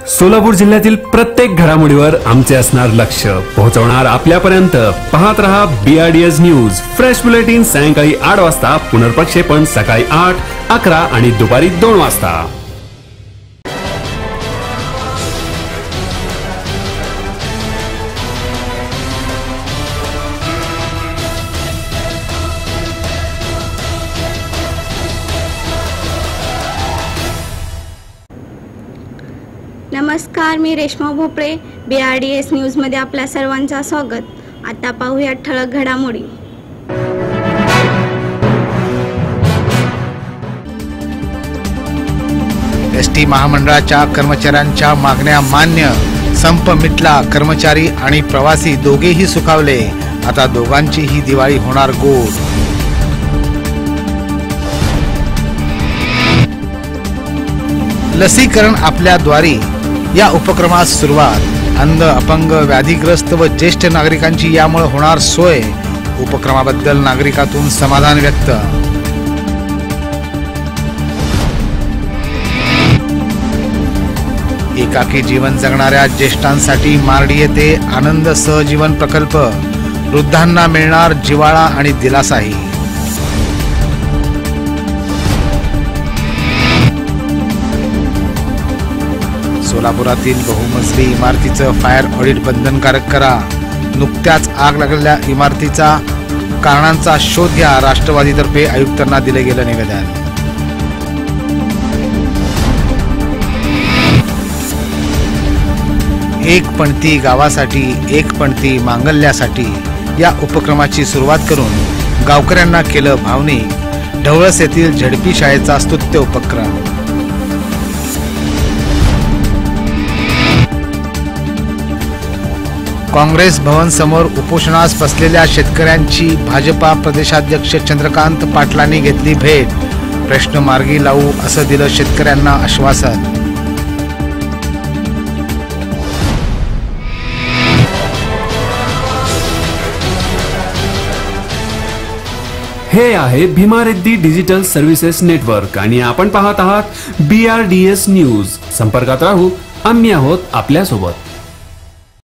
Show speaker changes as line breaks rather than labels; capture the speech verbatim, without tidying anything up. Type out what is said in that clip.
सोलापूर जिल्ह्यातील प्रत्येक घडामोडीवर आमचे असणार लक्ष, पोहोचवणार आपल्यापर्यंत। पाहत रहा बीआरडीएस न्यूज। फ्रेश बुलेटिन सायंकाळी आठ वाजता, पुनर्प्रक्षेपण सकाळी आठ, अकरा आणि दुपारी दोन वाजता।
नमस्कार, मी रेश्मा भोपळे। बीआरडीएस न्यूज मध्ये आपल्या सर्वांचं स्वागत। आता पाहूया ठळक घडामोडी।
एसटी महामंडळाच्या कर्मचाऱ्यांच्या मागण्या मान्य, संप मिटला। कर्मचारी आणि प्रवासी दोघेही सुखावले। आता दोघांचीही दिवाळी होणार गोड। लसीकरण आपल्या द्वारी या उपक्रमास सुरुवात। अंध, अपंग, व्याधीग्रस्त व ज्येष्ठ नागरिकांची यामुळे होणार सोय। उपक्रमाबद्दल नागरिकातून समाधान व्यक्त। एकाकी जीवन जगणाऱ्या ज्येष्ठांसाठी मार्डी येथे आनंद सहजीवन प्रकल्प। वृद्धांना मिळणार जिव्हाळा आणि दिलासाही। सोलापुरातील बहुमजली इमारतीचं फायर ऑडिट बंधनकारक करा। नुकत्याच आग लागलेल्या इमारतीचा कारणांचा शोध घ्या। राष्ट्रवादीतर्फे आयुक्तांना दिले गेलं निवेदन। एक पणती गावासाठी एक पणती मांगल्यासाठी या उपक्रमाची सुरुवात करून गावकऱ्यांना केलं भावनिक। ढवळस येथील झडपी शाळेचा स्तुत्य उपक्रम। काँग्रेस भवन समोर उपोषणास बसलेल्या शेतकऱ्यांची भाजपा प्रदेशाध्यक्ष चंद्रकांत पाटलांनी घेतली भेट। प्रश्न मार्गी लावू असं दिलं शेतकऱ्यांना आश्वासन।
हे आहे Bhima Reddy digital services network आणि आपण पाहत आहात बीआरडीएस न्यूज। संपर्कात राहू, आम्ही आहोत आपल्या सोबत।